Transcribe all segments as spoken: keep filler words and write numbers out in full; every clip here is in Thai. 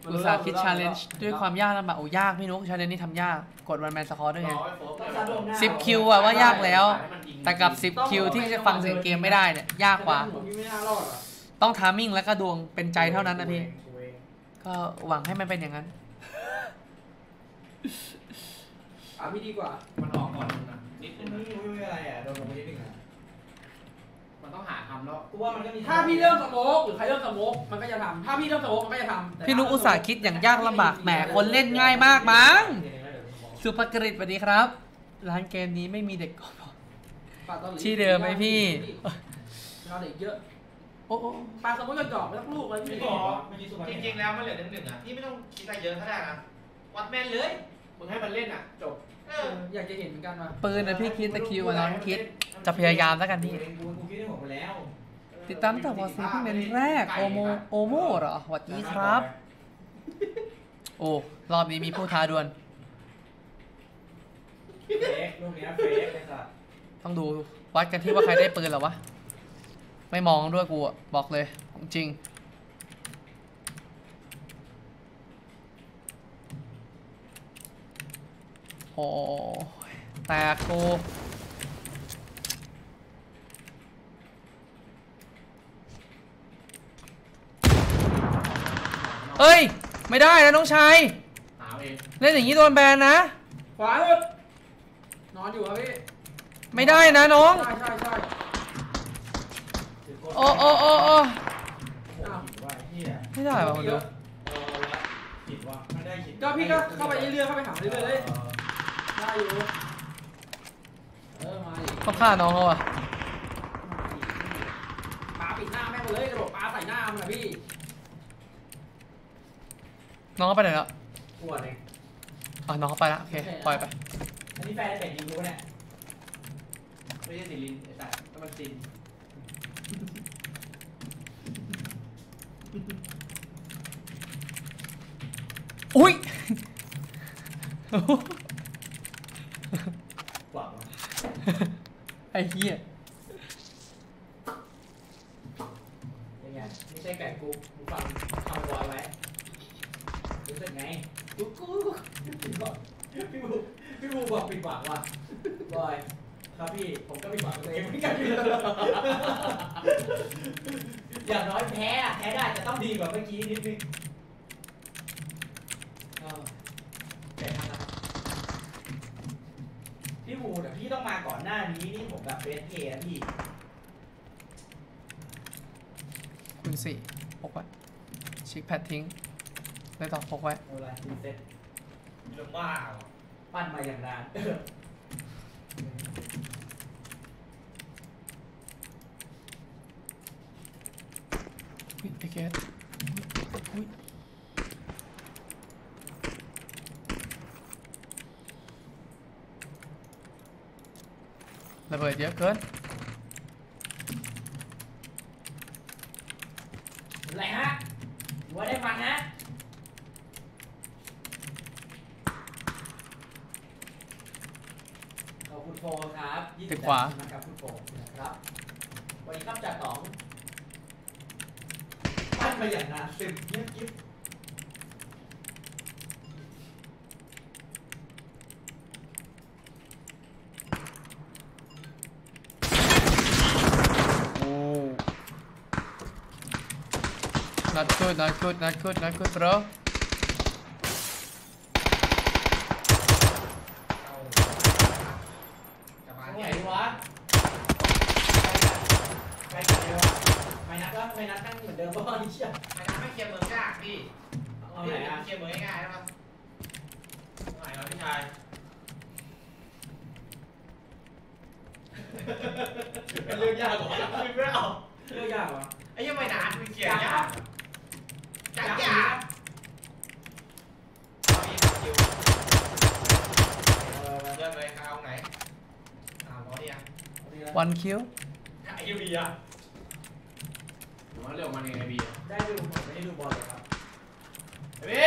อุตส่าห์คิดชาเลนจ์ด้วยความยากลำบากโอ้ยากพี่นุ๊กชาเลนจ์นี่ทำยากกดวันแมนสคอร์ด้วยไงสิบคิวอะว่ายากแล้วแต่กับสิบคิวที่จะฟังเสียงเกมไม่ได้เนี่ยยากกว่าต้องทามมิ่งและก็ดวงเป็นใจเท่านั้นนะพี่ก็หวังให้มันเป็นอย่างนั้นอ่ะพี่ดีกว่ามันออกก่อนนะนิดนึงไม่ไม่อะไรอ่ะโดนลงไปนิดนึงอ่ะมันต้องหาทำแล้วกูว่ามันก็มีถ้าพี่เริ่มสโมกหรือใครเริ่มสโมกมันก็จะทำถ้าพี่เริ่มสโมกมันก็จะทำพี่นุ๊กอุตส่าห์คิดอย่างยากลำบากแหมคนเล่นง่ายมากมั้งสุภกฤษสวัสดีครับร้านเกมนี้ไม่มีเด็กกอที่เดิมไหมพี่เราเด็กเยอะโอ้ปลาสมมติจะดอกไม่ต้องลูกเลยพี่จริงๆแล้วมันเหลือหนึ่งหนึ่งอ่ะพี่ไม่ต้องคิดอะไรเยอะก็ได้นะวัดแม่นเลยมึงให้มันเล่นอ่ะจบอยากจะเห็นเหมือนกันว่าปืนนะพี่คิดตะคิวน้องคิดจะพยายามแล้วกันพี่ติดตามแต่วอซีที่เป็นแรกโอโมโอโมเหรอสวัสดีครับโอ้รอบนี้มีผู้ท้าดวลต้องดูวัดกันที่ว่าใครได้ปืนหรอวะไม่มองด้วยกูอ่ะบอกเลยจริงโอ้แตกกูเอ้ยไม่ได้นะน้องชายเล่นอย่างนี้โดนแบนนะขวาเลยนอนอยู่ครับพี่ไม่ได้นะน้องใช่ใช่ใช่โอ้โอ้โอ้โอ้ไม่ได้ป่ะคนเดียวก็พี่ก็เข้าไปเรื่อยๆเข้าไปหาเรื่อยๆเลยได้อยู่เออมาดิต้องฆ่าน้องเขาอ่ะปาปิดหน้าแม่งเลยกระโดดปาใส่หน้ามันนะพี่น้องเขาไปไหนแล้วปวดเองอ๋อน้องเขาไปแล้วโอเคปล่อยไปอันนี้แฟนเป็ดยิงรู้เนี่ยไม่ใช่สิลินไอ้สัตว์ก็มันซินอุ้ยหวังไอ้เหี้ยยังไงไม่ใช่ไก่กูกูฟังฟังบอยไว้รู้สึกไงกูกูพี่บอกพี่บูพี่บูบอกปิดหวังว่ะบอยครับพี่ผมก็ปิดหวังตัวเองเหมือนกันอย่างน้อยแพ้แพ้ได้จะต้องดีกว่าเมื่อกี้นิดนึงพี่บูแต่พี่ต้องมาก่อนหน้านี้นี่ผมแบบเบสเกย์พี่คุณสี่พกไว้ชิคแพดทิ้งเลยต่อพกไว้อะไรรีเซ็ตเรื่องบ้าปั้นมาอย่างนานอุ้ยไอเกสอุ้ยระเบิดเยอะเกินอะไรฮะหัวได้ฟังฮะขอบคุณโฟครับติดขวานะครับคุณโฟนะครับวันนี้ครับจากสองปั้นมาอย่างนานสิบเงียบกิ๊บ not good not good not good not good bro ไหนวะไปกันเลยวะไม่นัดก็ไม่นัดนั่งเหมือนเดิมป่ะนี่เชี่ยไม่นัดไม่เคลียร์เมืองยากพี่เอาไหนอะเคลียร์เมืองง่ายๆนะครับไหนครับพี่ชายเป็นเรื่องยากกว่าคุยไม่เอาเรื่องยากวะไอ้ยังไม่นานคุยเกี่ยวยากจักยากเริ่มเลยเอาไหนอ่าหมอดีอ่ะ one kill ไอ้ยูบีอ่ะหรือว่าเรื่องมันเองไอ้บีได้ดูผมไม่ได้ดูบอลเลยครับไอ้บี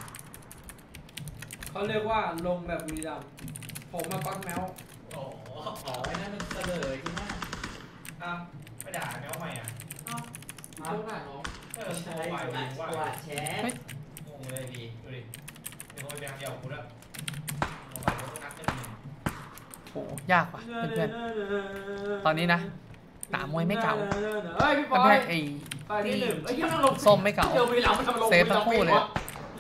เขาเรียกว่าลงแบบบุรีรัมย์ผมมาปักแมวโอ้โหอ๋อไอ้นั่นมันเสลยที่หน้าอ้าวไม่ด่าแมวใหม่อ่ะอ้าวมาลูกหน้าน้องเออใช่ว่าว่าแชร์งงเลยดีดูดิไอ้พวกไปทางเดียวกูแล้วมองไปพวกนักเล่นโหยากว่ะเพื่อนๆตอนนี้นะหนามวยไม่เก่าเฮ้ยพี่ปอเพื่ยอนๆไอ้ไปที่หนึ่งไอ้ที่มันลงส้มไม่เก่าเจอวีหลังมันทำลงเซฟทั้งคู่เลยอะ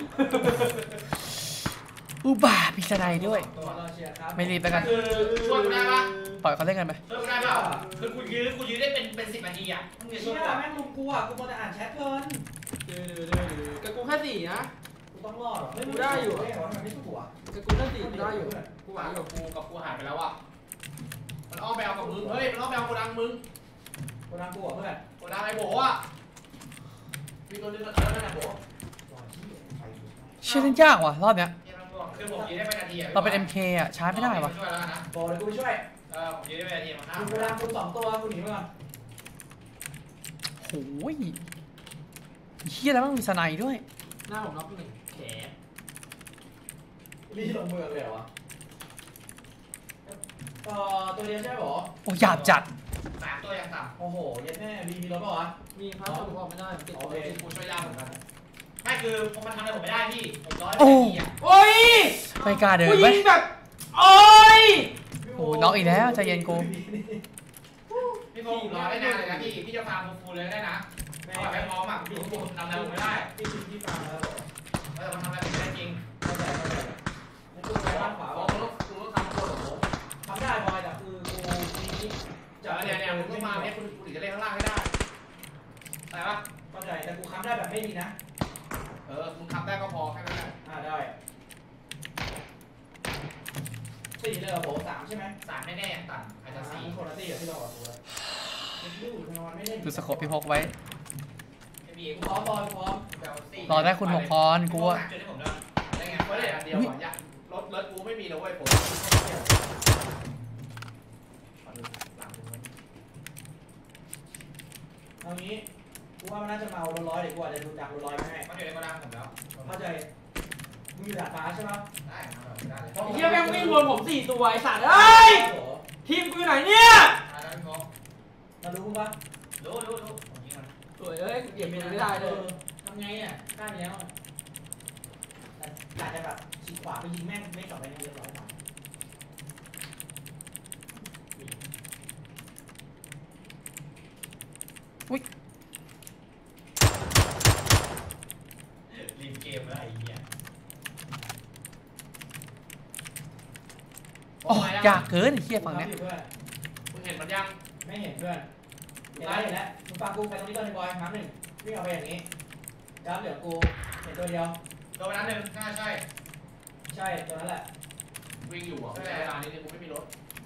อุบาพิจารณาด้วยตัวรอเชียร์ครับไม่รีบไปกันคือช่วยกูได้ปะปล่อยเขาเล่นกันไปช่วยกูได้ปะคือกูยื้อกูยื้อได้เป็นเป็นสิบนาทีอ่ะมึงจะช่เชี่วยยกูแม่งลุมกูอ่ะกูมัวแต่อ่านแชทเพลินกับกูแค่สี่นะกูต้องรอดหรอไม่กูได้อยู่ไอ้หรอมันไม่สู้อ่ะกับกูแค่สี่กูได้อยู่กูไหวหาอยู่กับกูกับกูหายไปแล้วอ่ะมันอ้อมไปเอากับมึงเฮ้ยมันอ้อมไปเอาโกดังมึงกูรังกูอ่ะเพื่อนโกดังไอ้โบอ่ะมีตัวนึงก็เออนั่นแหละโบเชื่อเล่นยากว่ะรอบเนี้ยคือผมยื้อได้ไปนาทีอ่ะเราเป็น เอ็ม เค อ่ะชาร์จไม่ได้ว่ะช่วยแล้วกันนะโบเดี๋ยวกูไปช่วยเออผมยื้อได้ไปนาทีมาห้ากูรังกูสองตัวกูหนีมาก่อนโหยเฮียแล้วมันมีสไนด์ด้วยหน้าผมน็อกหนึ่งแขนรีลงเมืองเลยเหรอวะต่อตัวเดียวใช่ไหมบอโอ้หยาบจัดสามตัวยังต่ำโอ้โหเย็นแม่รีมีรถป่าวะมีพาสปอร์ตไม่ได้ติดโอเคกูช่วยยากเหมือนกันไม่คือมันทำอะไรผมไม่ได้พี่ผมร้อยโอ้นาทีอ่ะโอ้ยไม่กล้าเดินกูไหมยิงแบบโอ้ยโอ้น็อกอีกแล้วใจเย็นกูพี่โฟผมรอได้นานเลยนะพี่พี่จะฟาร์มฟูลเลยได้นะไม่แบบไม่พร้อมอ่ะพี่ผมทำอะไรผมไม่ได้พี่ชิมที่ฟังแล้วบอกแต่มันทำอะไรผมไม่ได้จริงเข้าใจเข้าใจไม่ตู้ไปด้านขวาผมวะต้องผมต้องทำตัวผมทำได้บอยแต่คือกูนี้จะเนี่ยเนี่ยผมต้องมาเนี่ยคุณคุณถึงจะเล่นข้างล่างให้ได้อะไรปะเข้าใจแต่กูค้ำได้แบบไม่ดีนะเออคุณทำได้ก็พอแค่นั้นแหละอ่าได้สี่เลยเหรอโบสามใช่ไหมสามแน่ๆต่ำอาจจะสี่คนละสี่เหรอที่เราบอกกูเลยไม่รู้ทำไมมันไม่เล่นดูสโคปพี่พกไว้ไม่มีกูพร้อมบอยพร้อมแบบสี่รอได้คุณหกพรกูว่าจุดให้ผมด้วยได้ไงเพราะเนี่ยเดียวก่อนอยากรถรถกูไม่มีนะเว้ยผมเอางี้กูว่ามันน่าจะเมาโดนร้อยเดี๋ยวกูอาจจะดูดักโดนร้อยไม่ให้มันอยู่ในโกดังผมแล้วเข้าใจมึงอยู่ดาดฟ้าใช่ปะได้ได้เลยไอ้เหี้ยแม่งวิ่งวนผมสี่ตัวไอ้สัตว์เอ้ยทีมกูอยู่ไหนเนี่ยได้พี่โฟมารู้มึงปะรู้รู้รู้ผมยิงมันสวยเอ้ยกูเก็บไม่ได้เลยทำไงอ่ะกล้าไปแล้วอาจจะแบบฉีกขวาไปยิงแม่งไม่กลับไปในเรียบร้อยไปรีมเกมแล้วไอ้เหี้ยโอ้ยากเกินไอ้เฮียฝั่งเนี้ยเพื่อนคุณเห็นมันยังไม่เห็นเพื่อนเห็นแล้วเห็นแล้วมึงฟังกูไปตรงนี้ก่อนในบอยน้ำหนึ่งวิ่งเอาไปอย่างนี้จ้าเหลือกูเห็นตัวเดียวโดนไปนั้นหนึ่งน่าใช่ใช่ตัวนั้นแหละวิ่งอยู่อ่ะใช่เวลานี้กูไม่มีรถ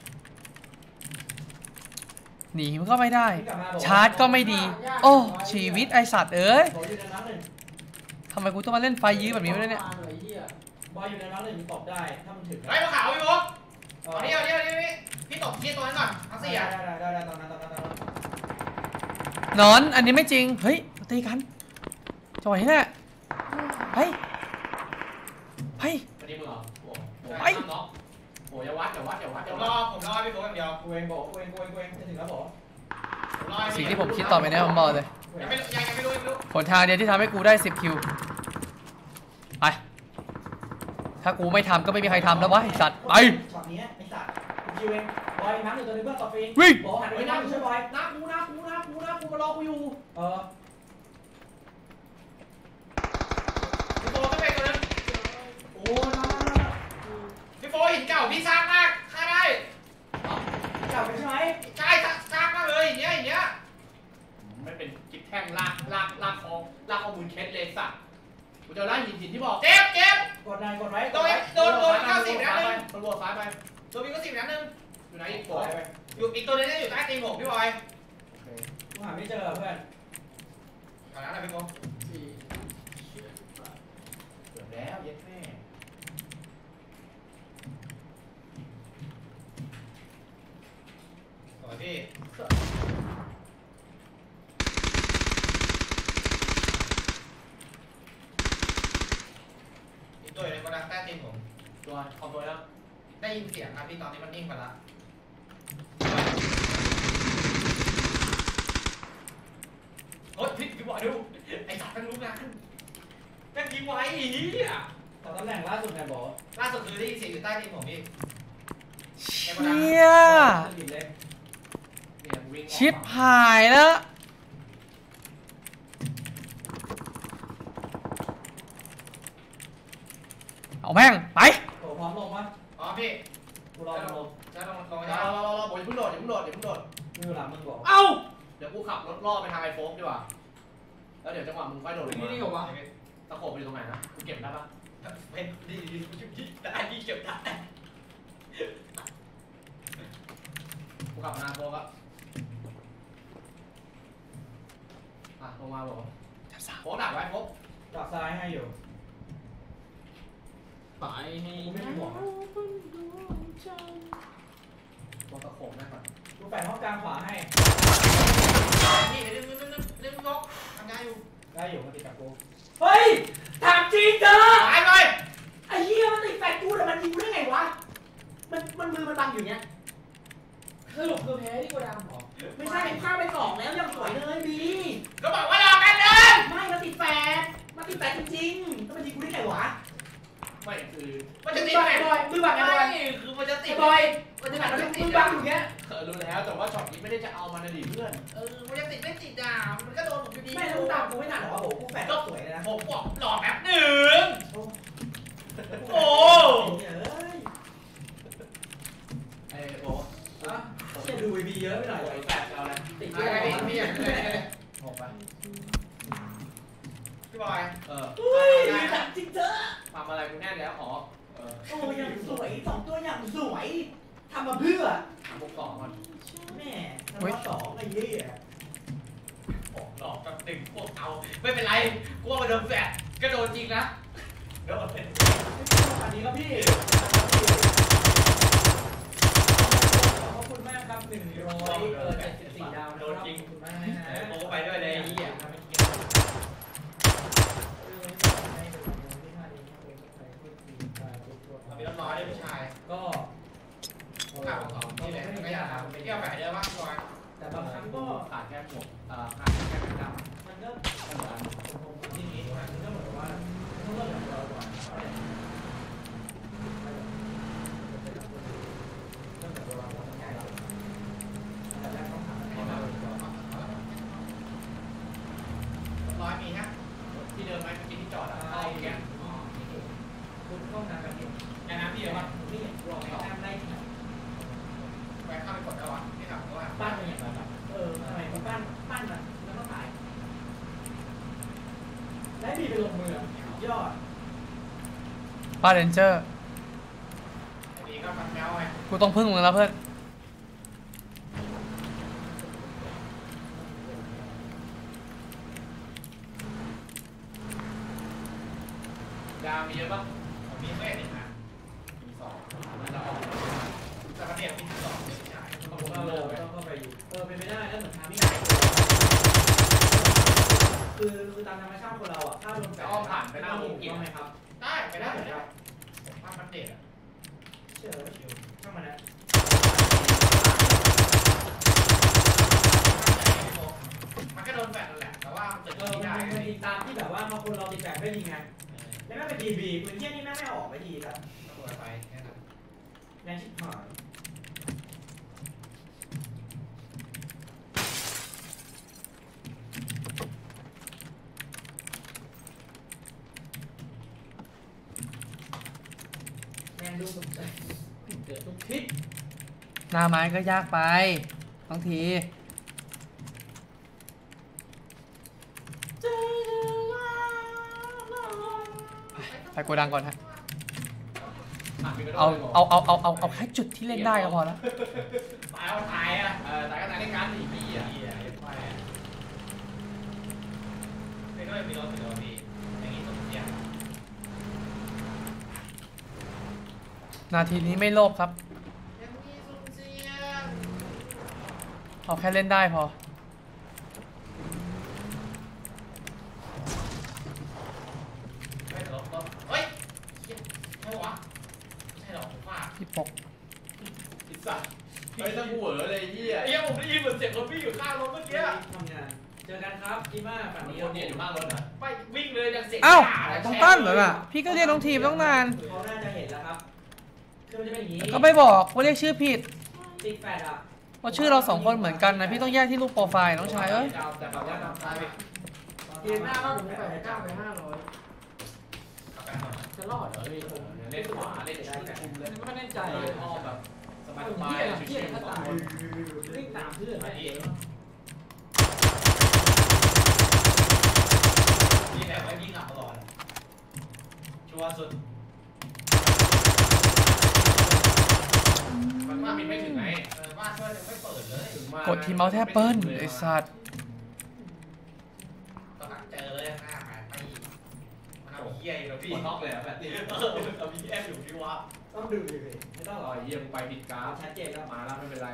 หนีมันก็ไม่ได้วิ่งกลับมาบอกชาร์จก็ไม่ดี โอ้ชีวิตไอสัตว์เอ้ยบอยอยู่ในน้ำหนึ่งทำไมกูต้องมาเล่นไฟยื้อแบบนี้วะเนี่ยไอ้เหี้ยบอยอยู่ในน้ำหนึ่งมึงตบได้ถ้ามึงถึงเฮ้ยมาขาวพี่โฟเออเอาดิเอาดิเอาดิพี่ตบพี่ตัวนั้นก่อนทั้งสี่อ่ะได้ได้ได้ได้ตอนนั้นตอนนั้นตอนนั้นนอนอันนี้ไม่จริงเฮ้ยตีกันจังหวะนี้แหละไปไปวันนี้มึงเหรอโอ้โหไปน้องโอ้อย่าวัดอย่าวัดอย่าวัดผมรอผมรอพี่โฟอย่างเดียวกูเองบอกกูเองกูเองกูเองจะถึงแล้วบอกผมรอสิ่งที่ผมคิดต่อไปเนี้ผมบอกเลยยังไม่ยังยังไม่รู้ยังไม่รู้ผลทางเดียวที่ทำให้กูได้สิบคิวไปถ้ากูไม่ทำก็ไม่มีใครทำแล้ววะไอสัตว์ไปช็อตนี้ไอ้สัตว์กูคิวเองบอยน้ำหนึ่งตัวนึงเพื่อนต่อฟรีวิ่งบอกหันไปเฮ้ยน้ำน้าหนึ่งกูช่วยบอยน้ากูน้ากูน้ากูน้ากูมารอกูอยู่เออพี่โฟไม่เป็นตัวนั้นโอ้ยมาพี่โฟหินเก่าพี่สร้างมากฆ่าได้เก่าไปใช่ไหมใช่สร้างมากเลยอย่างเงี้ยอย่างเงี้ยไม่เป็นกิ๊บแท่งลากลากลากคอลากข้อมูลเคสเลยสัตว์กูจะไล่หินหินที่บอกเจ็บเจ็บกดนายกดไว้โดนโดนโดนเก้าสิบนัดนึงโดนบวกซ้ายไปโดนมีเก้าสิบนัดนึงอยู่ไหนอีกกโผดไปอยู่อีกตัวนึงอยู่ใต้ตีนผมพี่บอยกูหาไม่เจอเพื่อนเอาละนะพี่โฟสี่เกือบแล้วเย็ดแม่สวัสดีอีกตัวอยู่ในกระดังใต้ตีนผมตัวขอบตัวแล้วได้ยินเสียงครับพี่ตอนนี้มันนิ่งไปละโอ๊ยพี่พี่บอยดูไอ้สัตว์มันลุกนะแม่งยิงไว้อีนี่อ่ะขอตำแหน่งล่าสุดหน่อยบอกล่าสุดคือได้ยินเสียงอยู่ใต้ดินผมพี่เชี่ยเนี่ยวิ่งชิปหายแล้ว เอาแม่งไปโอ้พร้อมลงปะอ๋อพี่กูรอลงจะลงลงจะรอรอรอผมอย่าเพิ่งโดดอย่าเพิ่งโดดอย่าเพิ่งโดดมือหลังมึงบอกเอ้าเดี๋ยวกูขับรถล่อไปทางไอโฟกดีกว่าแล้วเดี๋ยวจังหวะมึงค่อยโดดลงมานี่นี่เหรอวะตะโขบไปอยู่ตรงไหนนะกูเก็บได้ปะเป็นดีดีดีได้ดีเก็บได้กูขับมาหน้าโฟกอะอ่ะลงมาบอกโฟกดักไว้โฟกดักซ้ายให้อยู่ตายให้กูไม่มีหมวกนะตรงตะโขบนั่นก่อนกูแฝงห้องกลางขวาให้นี่เรื่องเรื่องเรื่องเรื่องนกทำงานอยู่ได้อยู่มันติดกับกูเฮ้ยถามจริงเถอะหายไปไอ้เหี้ยมันติดแฝงกูแต่มันยิงกูได้ไงวะมันมันมือมันบังอยู่เนี้ยสรุปคือแพ้ที่โกดังหรอไม่ใช่ข้ามไปสองแล้วยังสวยเลยบีก็บอกว่าเรากันเดินไม่มันติดแฝงมันติดแฝงจริงๆแล้วมันยิงกูได้ไงวะไม่คือมัมัน นจะจะติติดดแฝไหมงบอยมือบังไงบอยคือมันจะติไอ้ดบอยมันจะแบบมือบังอยู่เนี้ยเออรู้แล้วแต่ว่าช็อตนี้ไม่ได้จะเอามันนะดิเพื่อนเออมันจะติดไม่ติดอ่ะมันก็โดนผมอยู่ดีไม่ต้องตามกูไม่นานหรอโอ้โหกูแฝงก็สวยเลยนะผมบอกรอแป๊บหนึ่งโอ้ไอ้โบอะเชี่ยดูวีบีเยอะไปหน่อยไอ้แปดเอาอะไรติดไอ้เยอะไอ้ไปพี่พี่ออ่ะย่างนี้เลยหกไปพี่บอยเอออุ้ยจัดจริงเถอะทำอะไรกูแน่แล้วอ๋อเออโอ้ยังสวยสองตัวอย่างสวยทำมาเพื่อทำพวกสองก่อนแม่ทำมาสองไอ้เหี้ยโอ้หลอกกับหนึ่งพวกเอาไม่เป็นไรกูว่ามันโดนแฟดก็โดนจริงนะโดนอันนี้ครับพี่ขอบคุณมากครับหนึ่งร้อยเออเจ็ดสิบสี่ดาวนะครับขอบคุณมากนะฮะโอ้ไปด้วยเลยไอ้เหี้ย มีน้ำน้อยด้วยผู้ชายก็โอกาสของเขาที่แหละก็อยากทำไปเที่ยวแบบเดิมบ้างก่อนแต่บางครั้งก็ขาดแค่หมวกเอ่อขาดแค่กระดาษมันก็เหมือนที่นี้มันก็เหมือนว่าต้องเริ่มจากเราก่อนเริ่มจากตัวเราก่อนง่ายเราแต่แรกต้องหาให้เราก่อนร้อยมีฮะที่เดิมไหมเมื่อกี้ที่จอดอ่ะเข้าอย่างเงี้ยคุณเข้าน้ำแบบนี้แค่น้ำพี่เหรอวะไม่เห็นรองน้ำได้ที่ไหนแหวนเข้าไปกดได้วะที่ถามว่าปั้นเป็นอย่างไรแบบเออทำไมคุณปั้นปั้นมันแล้วก็ขายและมีไปลงมือยอดป้าเรนเจอร์อันนี้ก็ฟันแมวไงกูต้องพึ่งมึงแล้วเพื่อนยามีเยอะป่ะผมมีไม่เห็นนะมีสองแล้วออกแต่ประเดี๋ยวมีสองไม่ใช่ต้ต้ออง งเข้าเลิกต้องเข้าไปอยู่เออเป็นไปได้แล้วเหมือนทำไม่ได้คือคือตามธรรมชาติคนเราอ่ะถ้าโดนแฝงต้องไหมครับได้ไปได้ไปได้ภาพมันเด็ดอ่ะเชื่อแล้วชิวช่างมันนะมันก็โดนแฟดนั่นแหละแต่ว่ามันเกิดเออที่มันได้เป็นตามที่แบบว่าบางคนเราติดแฝงไม่ดีไงแล้วก็เป็นดีบีปืนเที่ยนี่แม่ไม่ออกไปดีแล้วตัวไปแค่นั้นแรงชิบหายแม่ดูสนใจเกิดทุกทิศหน้าไม้ก็ยากไปบางทีไปโกดังก่อนฮะ เอาเอาเอาเอาเอาเอาแค่จุดที่เล่นได้ก็พอแล้วตายเอาตายอ่ะเออตายก็ตายในการหนีพี่อ่ะไปไม่ก็มีรถมีรถพี่อย่างนี้สมเสียนาทีนี้ไม่โลภครับยังมีสุ่มเสี่ยงเอาแค่เล่นได้พอไม่หรอกเฮ้ยใช่วะไม่ใช่หรอกผมว่าพี่ปกอิสัตเฮ้ยถ้ากูเหวอเลยยี่อ่ะเฮ้ยผมได้ยินเหมือนเสียงรถพี่อยู่ข้างรถเมื่อกี้ทำงานเจอกันครับพี่มาฝันมีดีคนเนี่ยอยู่ข้างรถนะไปวิ่งเลยยังเสียงเอ้าต้องตั้นเหรอล่ะพี่ก็เรียกน้องทีมต้องนานเขาน่าจะเห็นแล้วครับคือมันจะเป็นอย่างนี้ก็ไม่บอกว่าเรียกชื่อผิดติดแฟดอ่ะว่าชื่อเราสองคนเหมือนกันนะพี่ต้องแยกที่รูปโปรไฟล์น้องชายเอ้ยแต่แบบว่าทำตายไปเกมหน้าก็ผมใส่เก้าไปห้าร้อยจะรอดเหรอพี่ผมเล่นขวาเล่นได้แต่คุมเลยไม่แน่ใจใจเลยอ้อมแบบสบายผมสบาเหี้ยยเหี้ยชิวถ้าๆตายวิ่งตามเพื่อนมานะดินี่แหละไม่วิ่งหลับตลอดชัวร์สุดมันว่ามีไม่ถึงไงเออบ้านช่วยไม่เปิดเลยกดที่เมาส์แทบเปิ้ลไอ้สัตว์ตอนนั้นเจอเลยหน้าหายไปมันเอาเหี้ยอยู่แล้วพี่น็อกเลยแบบนี้เอาพี่แอบอยู่ที่ว่าต้องดูดิไม่ต้องต่อยเยี่ยมไปผิดกราฟชัดเจนแล้วมาแล้วไม่เป็นไร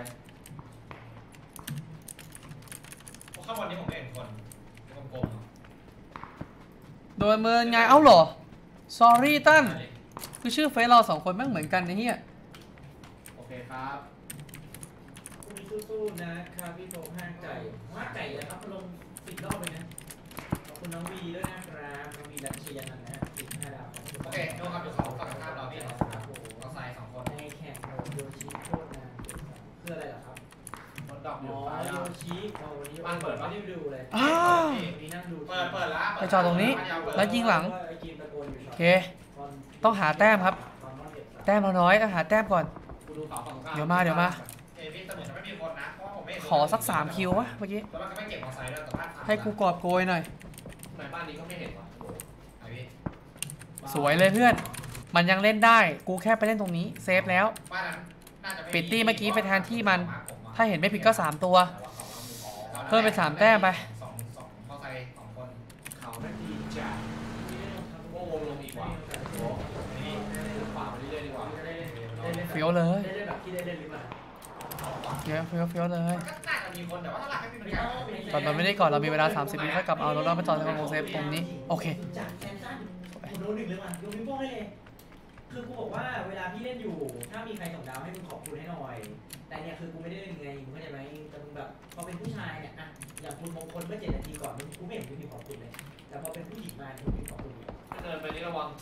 เพราะข้างบนนี้ผมไม่เห็นคนกลมโดนเมินไงเอ้าเหรอ sorry ตั้นคือชื่อเฟซเราสองคนแม่งเหมือนกันไอ้เหี้ยๆโอเคครับคุณสู้ๆนะครับพี่โฟห้างไก่ห้างไก่นะครับลงสิบรอบเลยนะขอบคุณน้องวีด้วยนะครับน้องวีรัชยานันท์นะสิบห้าดาวโอเคดูครับอยู่เขาฝั่งข้ามเราพี่เราเราใส่สองคนในแข่งโยชิโคตรนานคืออะไรล่ะครับรถดอกออ๋ยู่อซ้ายโยแล้วชิเอาวันนี้บ้านเปิดปะไม่ได้ดูเลยอ้าววันนี้นั่งดูเปิดเปิดแล้วไปจอดตรงนี้ แล้วยิงหลังไอ้กินตะโกนอยู่โอเค ต้องหาแต้มครับ แต้มเราน้อยต้องหาแต้มก่อนกูดูเขาฝั่งข้ามเดี๋ยวมาเดี๋ยวมาเอพี่แต่เหมือนจะไม่มีคนนะเพราะว่าผมไม่เห็นขอสักสามคิววะเมื่อกี้แต่ว่าก็ไม่เก็บมอไซค์ด้วยแต่บ้านให้กูกอบโกยหน่อยในบ้านนี้ก็ไม่เห็นว่ะไอพี่สวยเลยเพื่อน มันยังเล่นได้ กูแค่ไปเล่นตรงนี้ เซฟแล้วบ้านนั้นน่าจะไม่ปิดตี้เมื่อกี้ไปแทนที่มัน ถ้าเห็นไม่ผิดก็สามตัว เพิ่มไปสามแต้มไปสองสองมอไซค์สองคนเขาไม่ดีจ้ะโอ้วงลงอีกว่ะโอ้นี่ขวาไปเรื่อยๆดีกว่าเฟี้ยวเลยได้เล่นแบบที่ได้เล่นหรือเปล่าเฟี้ยวเฟี้ยวเฟี้ยวเลยมันก็น่าจะมีคนแต่ว่าถ้าหลักไม่มีมันก็ก่อนเราไม่ได้ก่อนเรามีเวลาสามสิบวิค่อยกลับเอารถเราไปจอดในวงเซฟตรงนี้ โอเคจากแซนซันกูโดนหนึ่งเลยว่ะยกนิ้วโป้งได้เลย คือกูบอกว่าเวลาพี่เล่นอยู่ ถ้ามีใครส่งดาวให้มึงขอบคุณให้หน่อย แต่เนี่ยคือกูไม่ได้เล่นไงมึงเข้าใจไหมแต่มึงแบบพอเป็นผู้ชายเนี่ยอะอย่างคุณมงคลเมื่อเจ็ดนาทีก่อนมึงกูไม่เห็นมึงมีขอบคุณเลย แต่พอเป็นผู้หญิงมาเนี่ยมึงมีขอบคุณเดินไปนี่ระวัง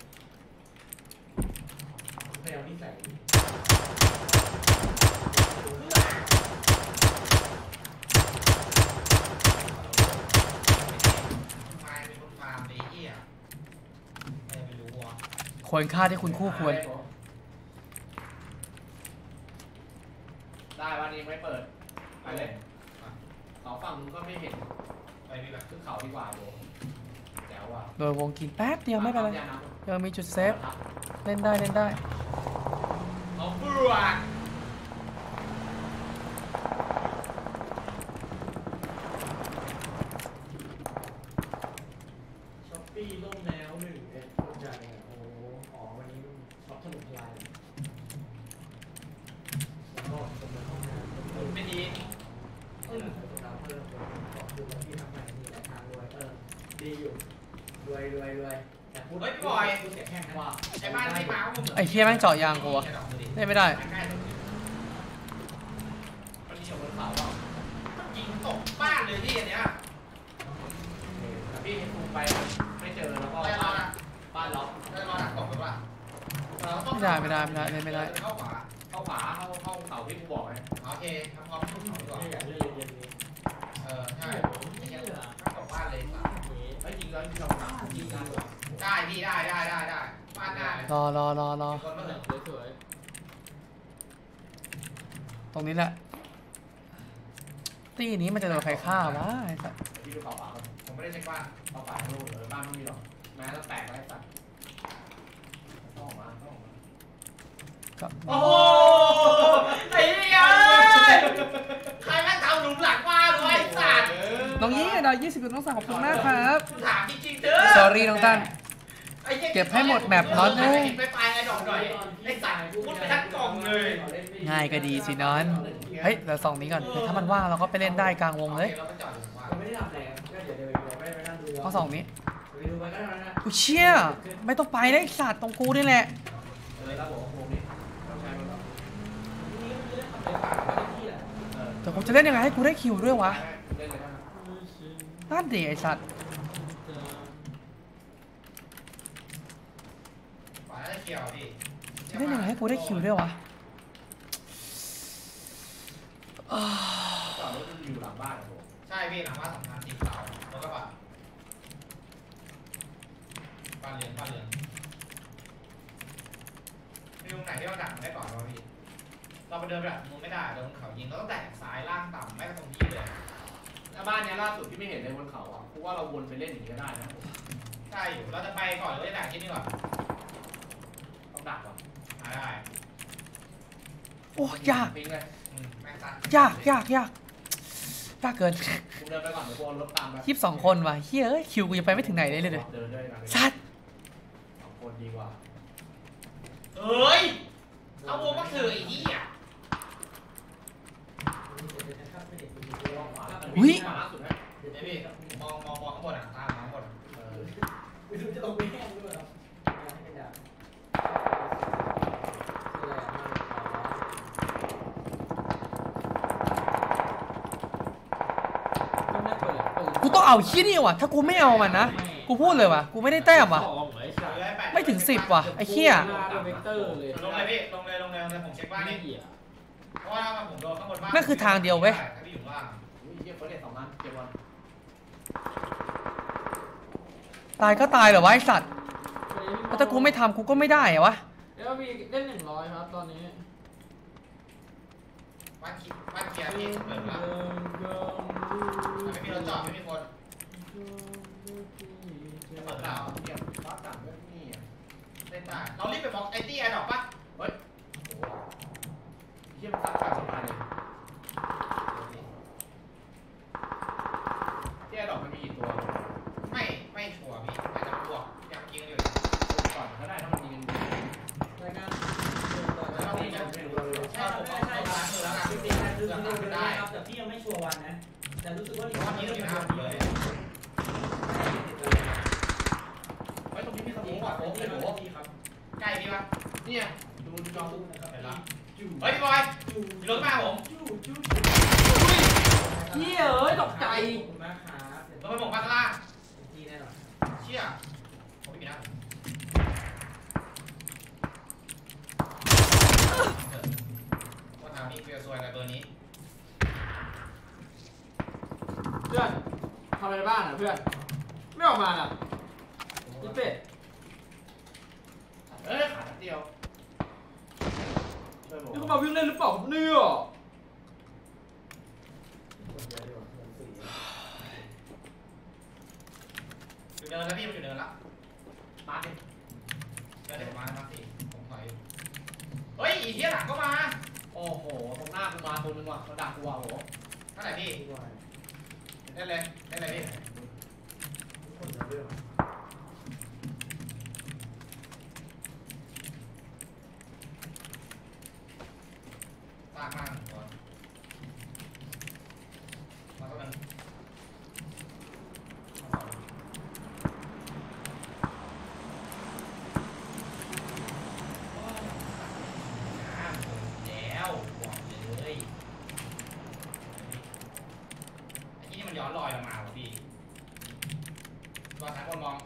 ไม่เอานิสัยมาเป็นคนฟาร์มดีเหี้ยไม่รู้ว่ะควรค่าที่คุณคู่ควรได้วันนี้ไม่เปิดไปเลยเขาฝั่งนู้นก็ไม่เห็นไปมีแบบขึ้นเขาดีกว่าโยแจ๋วว่ะโดยวงกินแป๊บเดียวไม่เป็นไร ยังมีจุดเซฟ เล่นได้เล่นได้เขาบวกช้อปปี้ล่มแล้วหนึ่งเอ็ดคนจ่ายเนี่ยโอ้โหอ๋อวันนี้ช็อปถล่มทลายแล้วก็คนในห้องน้ำไม่ดีเออคนเราเพิ่มขอบคุณที่ทำใหม่มีแต่ทางรวยเออดีอยู่รวยรวยรวยแต่พูดพูดแค่แค่นั้นว่าไอ้บ้านที่มาก็เหมือนไอ้เฮียแม่งเจาะยางกูวะเล่นไม่ได้มันมีอยู่บนเขาอ่ะมันยิงตกบ้านเลยที่อันเนี้ยพี่ให้กูไปไม่เจอแล้วก็บ้านล็อกได้รอดักตกหรือเปล่าไม่ได้ไม่ได้ไม่ได้เล่นไม่ได้เข้าขวาเข้าขวาเข้าเข้าเสาที่กูบอกไงโอเคทำพร้อมเข้าเขาดีกว่าไม่อยากเล่นเย็นๆนี้เออใช่ไม่ใช่ข้างตกบ้านเลยสัตว์ไอ้ยิงแล้วยิงเราหนักยิงกันได้พี่ได้ได้ได้ได้บ้านได้รอรอรอรอคนมาเถอะสวยตรงนี้แหละ ตีนี้มันจะโดนใครฆ่าวะไอ้สัสพี่ดูเขาป่าผมไม่ได้เช็คบ้านเขาป่าทั้งลูกเลยบ้านไม่มีหรอกแม้จะแตกไว้สัตว์ต้องออกมาต้องออกมาก็โอ้โหไอ้เหี้ยใครแม่งทำหลุมหลังมาด้วยไอ้สัตว์น้องยี่ดาวยี่สิบน้องสาวขอบคุณมากครับถามจริงๆเถอะ sorry น้องตั้น เก็บให้หมดแมปน็อตเลยไปไปไอ้ดอกหน่อยไอ้สัตว์พูดไปทั้งกล่องเลยง่ายก็ดีสินอน เฮ้ยเดี๋ยวส่องนี้ก่อนเดี๋ยวถ้ามันว่างเราก็ไปเล่นได้กลางวงเลยเราไปจอดหลุมว่าก็ไม่ได้ทำอะไรก็เดี๋ยวเดี๋ยวไปไปนั่งดูข้อสองนี้ไปดูไปก็ได้นะกูเชี่ยไม่ต้องไปได้ไอ้สัตว์ตรงกูนี่แหละเออแล้วบอกว่าโมนี่ต้องใช้มันหรอนี่ก็ไม่ได้ทำอะไรฝากก็ได้ที่แหละเออแต่กูจะเล่นยังไงให้กูได้คิวด้วยวะเล่นเลยนะนั่นดิไอสัตว์ขวาได้เกี่ยวพี่จะได้ยังไงให้กูได้คิวด้วยวะจอดรถอยู่หลังบ้านครับผมใช่พี่หลังบ้านสองพันสี่เสาแล้วก็บ้านบ้านเรือนบ้านเรือนมีตรงไหนที่เราดักได้ก่อนวะพี่เราไปเดินแบบมุมไม่ได้เดินเขายิงเราต้องแตกซ้ายล่างต่ำไม่ตรงที่เลยแล้วบ้านนี้ล่าสุดที่ไม่เห็นเลยบนเขาอ่ะเพราะว่าเราวนไปเล่นอย่างนี้ก็ได้นะใช่อยู่เราจะไปก่อนหรือจะดักที่นี่ก่อนต้องดักก่อนได้โอ้ยากปิ้งเลยแม่งซัดยากยากยากยากเกินกูเดินไปก่อนเดี๋ยวกูรถตามไปยี่สิบสองคนว่ะเฮ้ยเอ้ยคิวกูยังไปไม่ถึงไหนเลยเลยเลยเดินด้วยกันสัตว์สองคนดีกว่าเอ้ยเอาวงมาเถอะไอ้เหี้ยอุ้ยขวาล่าสุดนะเดี๋ยวพี่มองมองมองข้างบนอ่ะตามข้างบนเออไม่รู้จะลงไปแห้งด้วยครับให้เป็นดาบอะไรอ่ะมันกูต้องเอาขี้นี่ว่ะถ้ากูไม่เอามันนะกูพูดเลยว่ะกูไม่ได้แต้มว่ะ ไม่ถึงสิบว่ะไอ้เหี้ยลงเลยพี่ลงเลยลงเลยลงเลยผมเช็คบ้านนี่เพราะว่าถ้าผมโดนข้างบนบ้านนั่นคือทางเดียวเว้ยถ้าพี่อยู่ล่างอุ้ยเหี้ยเฟิร์สเดทสองนัดเจ็บวันตายก็ตายเหรอวะไอสัตว์แล้วถ้ากูไม่ทำกูก็ไม่ได้เหรอวะเดี๋ยวมีเล่นหนึ่งร้อยครับตอนนี้บ้านคิดบ้านเกียร์พี่เปิดแล้วไม่มีรถจอดไม่มีคนเปิดแล้วเกียร์บ้านต่างเรื่องนี่เล่นได้เรารีบไปบอกไอ้ตี้แอร์ดอกปะเฮ้ยโอ้โหเยี่ยมตัดการสบายเลยที่แอร์ดอกมันมีกี่ตัวไม่ไม่ชัวร์พี่อาจจะบวกยังยิงอยู่ก่อนก็ได้ถ้ามันยิงรายงานแล้วพี่จะไม่รู้เลยใช่ใช่ใช่ผมใช่เอาล้างมือแล้วกันจริงๆนะคือคือได้ครับแต่พี่ยังไม่ชัวร์วันนะ แต่รู้สึกว่าเพราะวันนี้เราอยู่หน้าเลยเฮ้ยตรงนี้มีสมองว่ะโอ้โหครับใกล้พี่ปะเนี่ยดูดูจอตู้นะครับเห็นละเฮ้ยพี่บอยมีรถมาผมเฮียเอ้ยตกใจขอบคุณมากครับรถไปบอกบ้านล่างดีแน่นอนเชี่ยผมไม่มีนะว่าทางนี้เพื่อซวยอะไรเบอร์นี้เพื่อนทำอะไรบ้างอ่ะเพื่อนไม่ออกมาอ่ะพี่เป็ดเอ้ยขาดเดียวช่วยผมนี่เขามาวิ่งเล่นหรือเปล่าครับเนี่ยอยู่เดินแล้วพี่มันอยู่เดินละมาดิเดินเดี๋ยวมามาสิผมถอยเฮ้ยอีเหี้ยหลังก็มาโอ้โหตรงหน้ากูมาตัวนึงว่ะมันดักกูว่ะโหเท่าไหร่พี่ได้เลยได้เลยพี่มากมากก่อนมาตัวนึงแล้วบอกเลยไอ้ที่นี่มันย้อนรอยลงมาว่ะพี่รอยสายคนมอง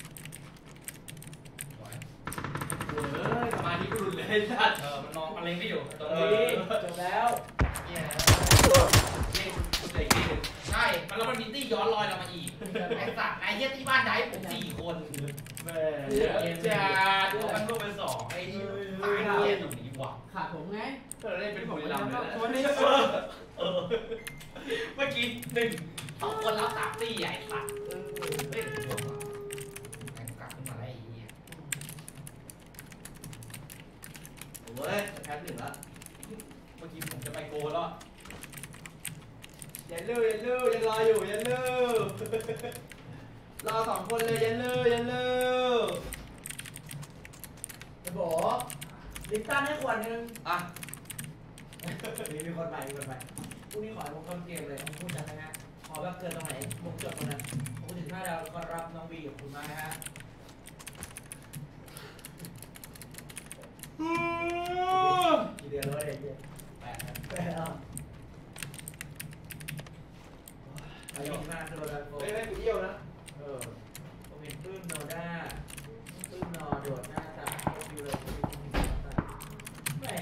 สวยเฮ้ยมาที่กูรุนเลยสัตว์เออมันมองมันเล็งไม่อยู่ตรงนี้จบแล้วเหี้ยนะเล่นคุณเด็กนี่ใช่มันแล้วมันมีตี้ย้อนรอยเรามาอีกไอ้สัตว์ไอ้เหี้ยที่บ้านได้ผมสี่คนแม่จ้าตัวมันก็เป็นสองไอ้ที่ตายเหี้ยตรงนี้ว่ะขาดผมไงเออเล่นเป็นผมลำเลยวันนี้เออเออเมื่อกี้หนึ่งสองคนรับสามตี้ใหญ่สัตว์เออเล่นเป็นผมอ่ะแม่งกลับขึ้นมาแล้วไอ้เหี้ยโอ้ยแพ้หนึ่งละเมื่อกี้ผมจะไปโกแล้วอย่าลื้ออย่าลื้อยังรออยู่อย่าลื้อรอสองคนเลยอย่าลื้ออย่าลื้อจะบอกลิปตันให้ขวดนึงอ่ะมีมีคนใหม่มีคนใหม่พรุ่งนี้ขอให้ผมเข้าเกมเลยผมพูดจังนะฮะขอแบบเกินตรงไหนมุกจดตรงนั้นผมถึงห้าดาวก็รับน้องบีกับคุณมานะฮะกี่เดือนแล้วเนี่ยแปดแปดแล้วไอ้ยิงมาโดนโฟไม่ได้กูเยี่ยวนะเออผมเห็นปื้มโนด้าปื้มนอโดดหน้าตาโคตรเลยแหม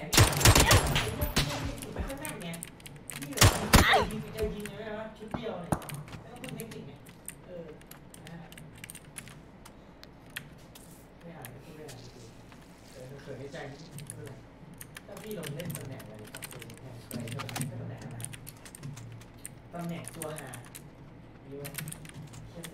ไม่ค่อยแม่นไงนี่แหละยิงจะยิงเลยนะชุดเดียวเลยไม่ต้องพึ่งเทคนิคไงเออไม่อ่านไม่พูดไม่อ่านเออเขินในใจนิดนึงถ้าพี่ลงเล่นตำแหน่งอะไรครับเป็นแทนอะไรก็ได้ตำแหน่งอะไรตำแหน่งตัวหาดีไหมเช่น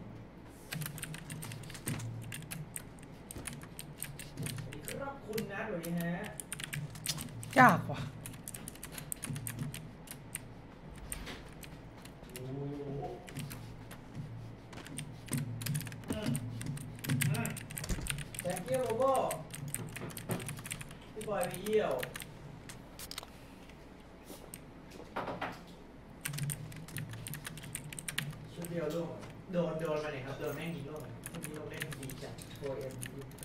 ครับคุณนะเดี๋ยวนี้ฮะยากว่ะแซงเกี้ยวโรโบ้พี่บอยไปเยี่ยวชุดเดียวลูกโดนโดนมาเนี่ยครับโดนแม่งยิงลูกเมื่อกี้เราเล่นดีจัดโฟเอ็ม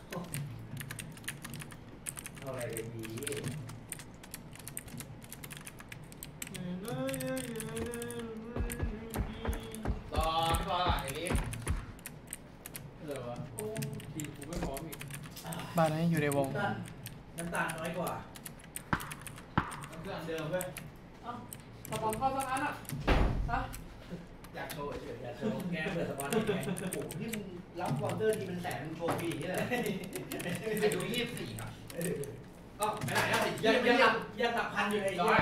เอาอะไรไปดีรอพี่บอลอ่ะไอ้นี่เหรอวะโอ้ทีกูไม่พร้อมอีกบ้านนี้อยู่ในวงน้ำตาลน้อยกว่ามันคืออันเดิมเว้ยสปอนเข้าสักอันอ่ะฮะอยากโชว์เฉยอยากโชว์แกเปิดสปอนนี่ไงโอ้โหนี่มึงรับวอเตอร์ทีเป็นแสนมึงโชว์ฟรีอย่างนี้เลยๆไอ้ดูยี่สิบสี่ครับก็ไม่ได้แล้วสิยัยี่งสิบยังสี่ยังหลักพันอยู่เลยวิดีโอ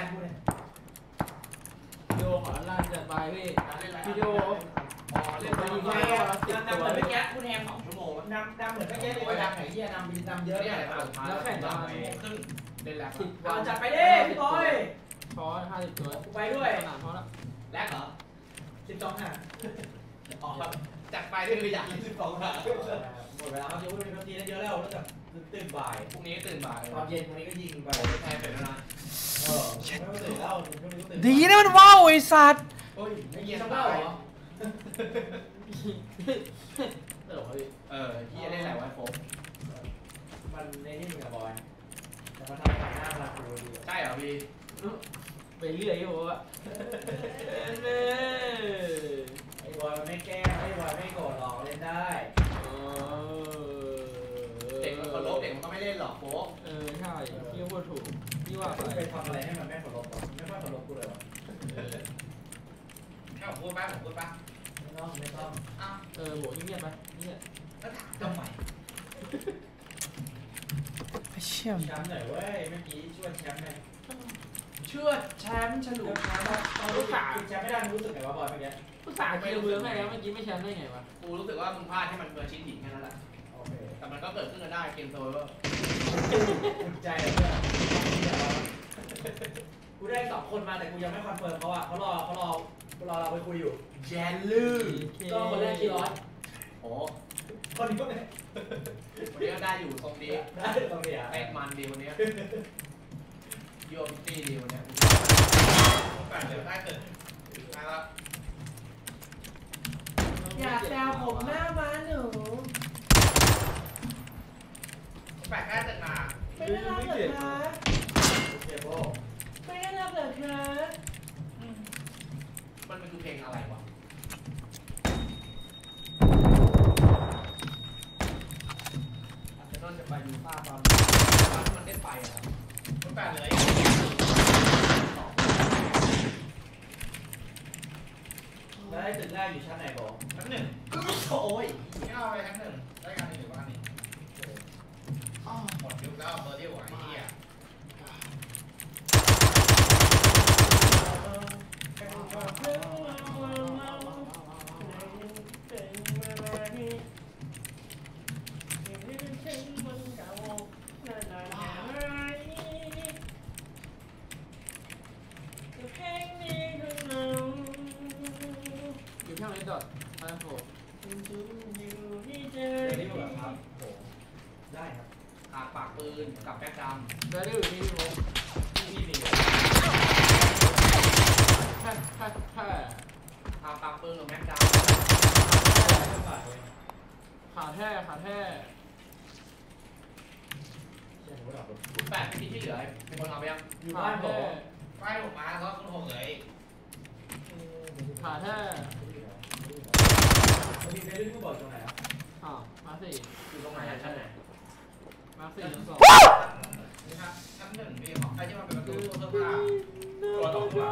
ขอลั่นจัดไปพี่วิดีโออ๋อเล่นไปยิงแม่แค่นำเหมือนเมื่อกี้คุณแฮมสองชั่วโมงนำนำเหมือนเมื่อกี้เลยนำไหนที่นำบินนำเยอะเนี่ยเนี่ยอะไรมาแล้วแข่งกันครึ่งเล่นแล้วสิบเอาวันจัดไปดิพี่บอยช้อนห้าสิบตัวกูไปด้วยสนามเขาละแรกเหรอสิบสองห่าอ๋อจัดไปด้วยคืออยากเล่นสิบสองครั้งหมดเวลาเขาจะพูดเป็นทีนั้นเยอะแล้วแล้วแบบตื่นบ่ายพรุ่งนี้ตื่นบ่ายตอนเย็นวันนี้ก็ยิงไปแทนเป็นแล้วนะเออไม่ต้องตื่นแล้วช่วงนี้ก็ตื่นดีนะมันว้าวไอ้สัตว์โอ้ยไม่ไม่ยิเย็งนสักเปเล่าล่าเหรอเออพี่เออที่จะเล่นอะไรไว้โฟมมันในนี่มึงกับบอยแต่มันทำผ่านหน้าเราดูดีใช่เหรอพี่ไปเรื่อยอยู่วะไอ้บอยมันไม่แก้ไอ้บอยไม่โกรธหรอกเล่นได้เด็กมันเคารพเด็กมันก็ไม่เล่นหรอกโฟมเออใช่พี่พูดถูกพี่ว่าไปไปทำอะไรให้มันไม่เคารพหรอไม่ค่อยเคารพกูเลยวะแค่ผมพูดป่ะผมพูดป่ะไม่ต้องไม่ต้องอ้าวเออโหเงียบไปเงียบแล้วถามทำไมไอ้เชี่ยมแชมป์หน่อยเว้ยเมื่อกี้ช่วยแชมป์หน่อยเชื่อแชมป์ฉลุแชมป์ว่าตอนรู้สึกแชมป์ไม่ได้รู้สึกไงวะบอยเมื่อกี้ผู้สาวเกียร์เมืองไงแล้วเมื่อกี้ไม่แชมป์ได้ไงวะกูรู้สึกว่ามึงพลาดให้มันเกินชิ้นหินแค่นั้นแหละโอเคแต่มันก็เกิดขึ้นกันได้เกมโซเวอร์อุ่นใจเลยเพื่อนกูได้สองคนมาแต่กูยังไม่คอนเฟิร์มเขาอ่ะเขารอเขารอรอเราไปคุยอยู่แจนลื่นก็คนแรกกี่ร้อยโอ้คนนี้ก็ไม่วันนี้ก็ได้อยู่ทรงดีได้ตรงนี้อ่ะเต้นมันดีวันนี้โยมตีดีวันนี้แปดเดือนได้ตึกมาแล้วอยากแซวผมหน้าม้าหนูแปดได้ตึกมาไม่ได้รักเหรอคะเจ็บโบไม่ได้รักเหรอคะมันเป็นคือเพลงอะไรวะอาร์เซนอลจะไปยูฟ่าตอนตอนที่มันได้ไปอะครับมันแปดเลยแล้วได้ตึกแรกอยู่ชั้นไหนบอกชั้นหนึ่งโอ้ยไม่เอาไปชั้นหนึ่งได้การหนึ่งหรือว่านี่หมดยุคแล้วเบอร์ที่หัวไอ้เหี้ยอยู่ช่างเล็ดดอทไอโฟเดี๋ยวนี้แบบครับโหได้ครับขาดปากปืนกับแบ็คดแวลูอยู่ที่พี่โมพี่มีแค่แค่แค่ำขาดปากปืนกับแบ็คดขาแท้ขาแท้ำคุณแปดเป็นที่ที่เหลือเป็นคนเอาไปยังอยู่บ้านผมไม่ผมมาแล้วคุณหกเลยขขาแท้มีในเรื่องที่บอกตรงไหนอ่ะอ้าวมาสี่อยู่ตรงไหนชั้นไหนมาสี่ชั้นสองนี่ครับชั้นหนึ่งพี่ของใครที่มันเป็นประตูตู้เสื้อผ้าตัวต่อข้างหลัง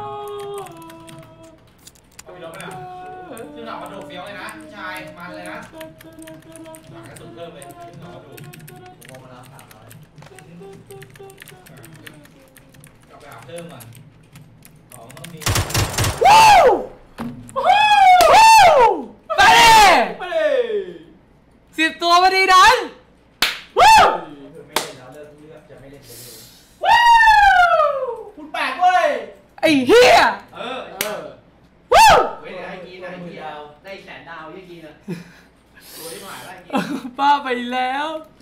เอาไปลบไปนะซึ่งหนักกระดูกเฟี้ยวเลยนะชายมันเลยนะหนักกระสุนเพิ่มเลยซึ่งหนักกระดูกมองมาแล้วสามร้อยกลับไปหาเพิ่มก่อนของต้องมีไปดิไปเลยสิบตัวพอดีดันวู้คือไม่เล่นแล้วเลิกเลือกจะไม่เล่นเลยวู้คุณแปลกเว้ยไอ้เหี้ยเออเออวู้เว้ยไอ้กีนไอ้กีดาวได้แสนดาวยี่กีนอ่ะรวยที่หมายได้กีบ้าไปแล้ว